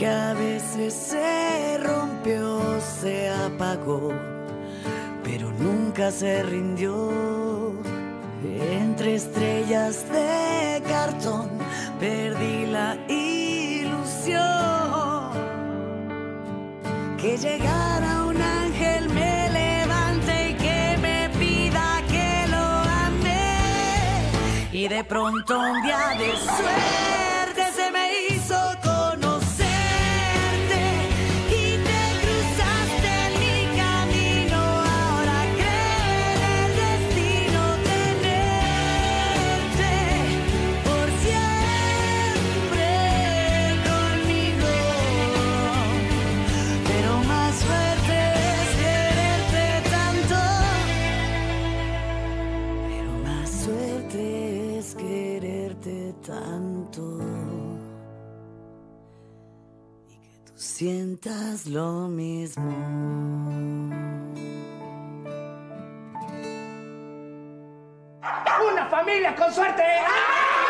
que a veces se rompió, se apagó, pero nunca se rindió. Entre estrellas de cartón perdí la ilusión. Que llegara un ángel, me levante y que me pida que lo ame. Y de pronto un día de suerte se me hizo conocerte y te cruzaste en mi camino. Ahora creo en el destino tenerte por siempre conmigo. Pero más fuerte es quererte tanto. Pero más suerte es quererte tanto. Y que tú sientas lo mismo. ¡Una familia con suerte! ¡Ah!